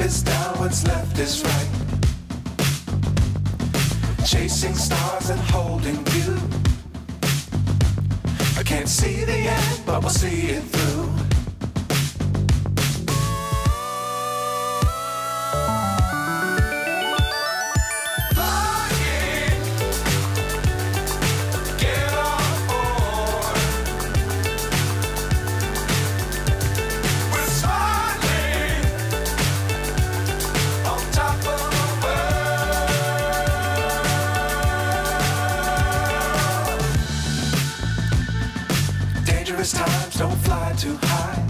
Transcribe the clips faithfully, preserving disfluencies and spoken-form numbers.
is down, what's left is right. Chasing stars and holding you. I can't see the end, but we'll see it through. Dangerous times, don't fly too high.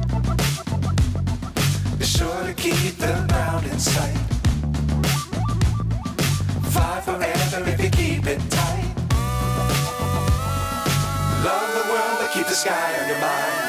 Be sure to keep the ground in sight. Fly forever if you keep it tight. Love the world, but keep the sky on your mind.